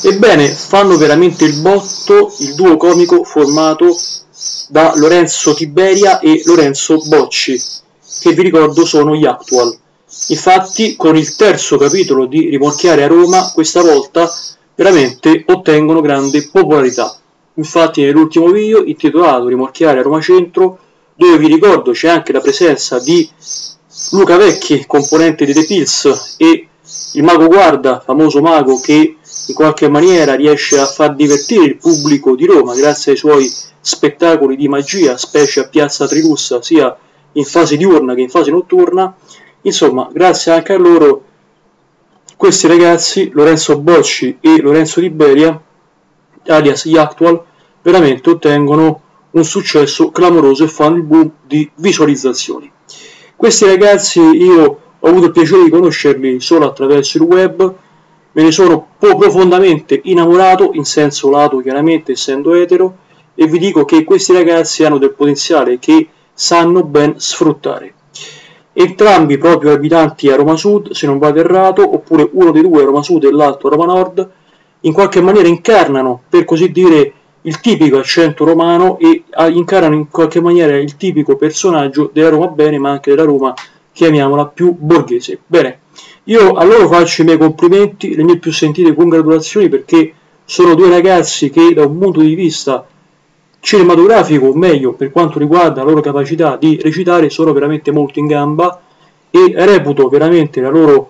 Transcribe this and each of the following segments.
Ebbene, fanno veramente il botto il duo comico formato da Lorenzo Tiberia e Lorenzo Bocci, che vi ricordo sono gli Actual. Infatti, con il terzo capitolo di Rimorchiare a Roma, questa volta veramente ottengono grande popolarità. Infatti, nell'ultimo video intitolato Rimorchiare a Roma Centro, dove vi ricordo c'è anche la presenza di Luca Vecchi, componente di The Pills, e il mago Guarda, famoso mago che in qualche maniera riesce a far divertire il pubblico di Roma grazie ai suoi spettacoli di magia, specie a Piazza Trilussa, sia in fase diurna che in fase notturna. Insomma, grazie anche a loro, questi ragazzi, Lorenzo Bocci e Lorenzo Tiberia, alias gli Actual, veramente ottengono un successo clamoroso e fanno il boom di visualizzazioni. Questi ragazzi io ho avuto il piacere di conoscerli solo attraverso il web, me ne sono profondamente innamorato, in senso lato chiaramente essendo etero, e vi dico che questi ragazzi hanno del potenziale che sanno ben sfruttare. Entrambi proprio abitanti a Roma Sud, se non vado errato, oppure uno dei due a Roma Sud e l'altro a Roma Nord, in qualche maniera incarnano, per così dire, il tipico accento romano e incarnano in qualche maniera il tipico personaggio della Roma bene, ma anche della Roma, chiamiamola, più borghese. Bene, io a loro faccio i miei complimenti, le mie più sentite congratulazioni, perché sono due ragazzi che da un punto di vista cinematografico, o meglio per quanto riguarda la loro capacità di recitare, sono veramente molto in gamba e reputo veramente la loro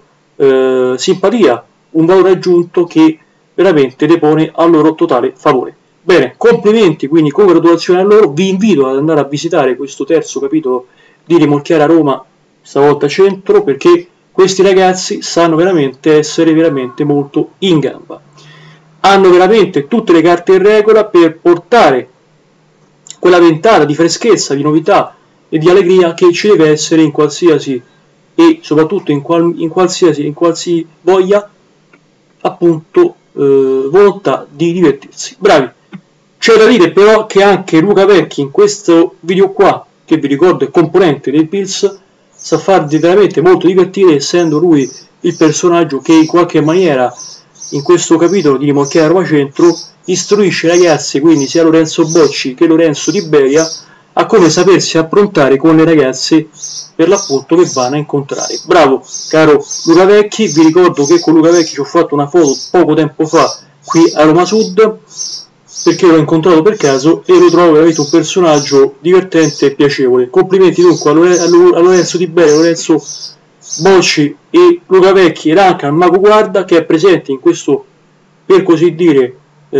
simpatia un valore aggiunto che veramente depone al loro totale favore. Bene, complimenti, quindi congratulazioni a loro, vi invito ad andare a visitare questo terzo capitolo di Rimorchiare a Roma, stavolta centro, perché questi ragazzi sanno veramente essere veramente molto in gamba. Hanno veramente tutte le carte in regola per portare quella ventata di freschezza, di novità e di allegria che ci deve essere in qualsiasi e soprattutto in qualsiasi voglia, appunto, volontà di divertirsi. Bravi! C'è da dire però che anche Luca Vecchi in questo video qua, che vi ricordo è componente dei Pills, sa farvi veramente molto divertire, essendo lui il personaggio che in qualche maniera in questo capitolo di Rimorchiare a Roma Centro istruisce i ragazzi, quindi sia Lorenzo Bocci che Lorenzo Tiberia, a come sapersi approntare con le ragazze per l'appunto che vanno a incontrare. Bravo caro Luca Vecchi, vi ricordo che con Luca Vecchi ci ho fatto una foto poco tempo fa qui a Roma Sud, perché l'ho incontrato per caso e lo trovo veramente un personaggio divertente e piacevole. Complimenti dunque a Lorenzo Tiberia, Lorenzo Bocci e Luca Vecchi ed anche al mago Guarda che è presente in questo, per così dire,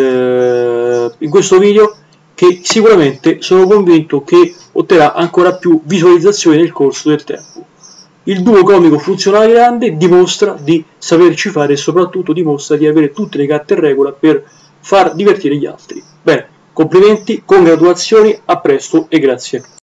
in questo video, che sicuramente sono convinto che otterrà ancora più visualizzazioni nel corso del tempo. Il duo comico funziona alla grande, dimostra di saperci fare e soprattutto dimostra di avere tutte le carte in regola per far divertire gli altri. Bene, complimenti, congratulazioni, a presto e grazie.